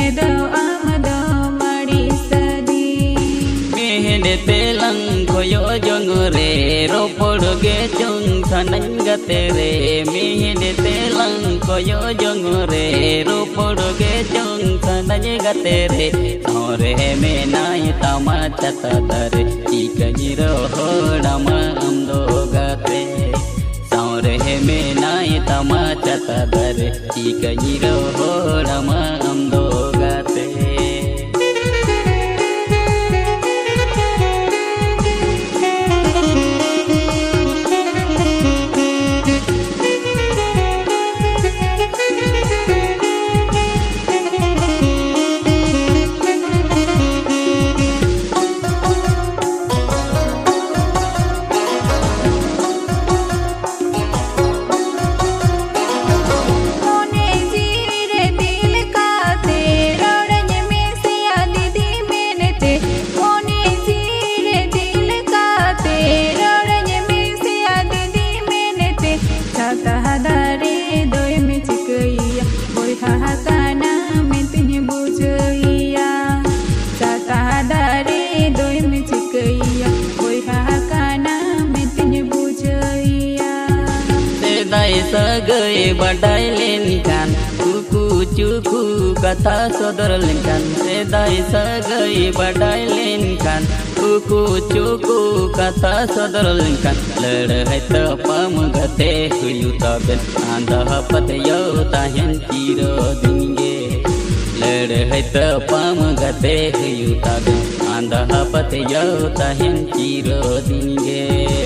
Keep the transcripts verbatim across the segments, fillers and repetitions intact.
do amado mari sadi mihne telang koyo jongore ropodoge jong sanangatere mihne telang koyo jongore ropodoge jong sanangatere sore me nai tamata tadare ikajiro hodama amdo gate sore me nai tamata tadare ikajiro hodama amdo gate sagai badai lenkan kuku cuku kata sodor lenkan sedai sagai badai lenkan kuku cuku kata sodor lenkan ledai tepam gate huyu taben anda hapat yo tahen tiro dingge ledai tepam gate huyu taben anda hapat yo tahen tiro dingge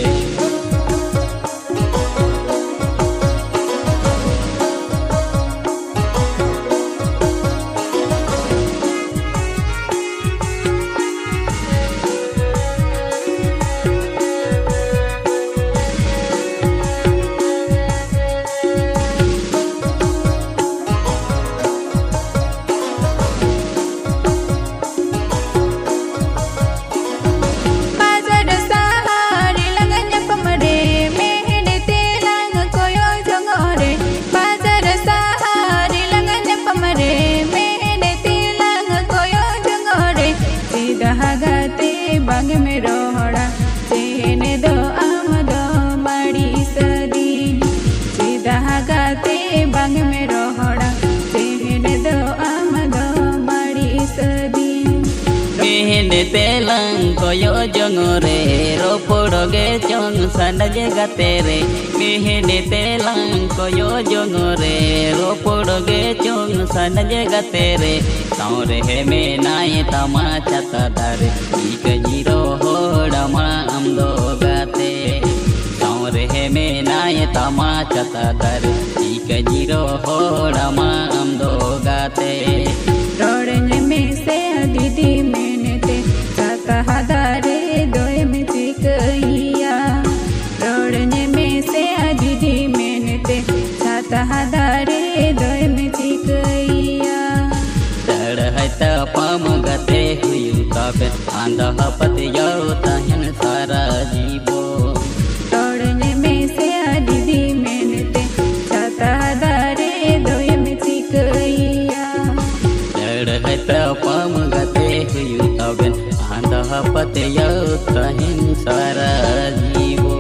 bang mero hora sene do amado mari sadi sida gate bang mero hora sene do amado mari sadi mihne telang koyo jongore ropodoge jong sanaje gatere mihne telang koyo jongore ropodoge jong sanaje gatere sore me nai tamacha tadare ikajiro hodama amdo gate sore me nai tamacha tadare ikajiro hodama amdo gate rorne me se didi menete sata hadare doe me tikaiya rorne me se didi menete sata hadare doe me tikaiya hai tapam gate huyu taben anda hapat yo tahen sara jibo todne me se adidi menete chata dare doy me tikaiya hai tapam gate huyu taben anda hapat yo tahen sara jibo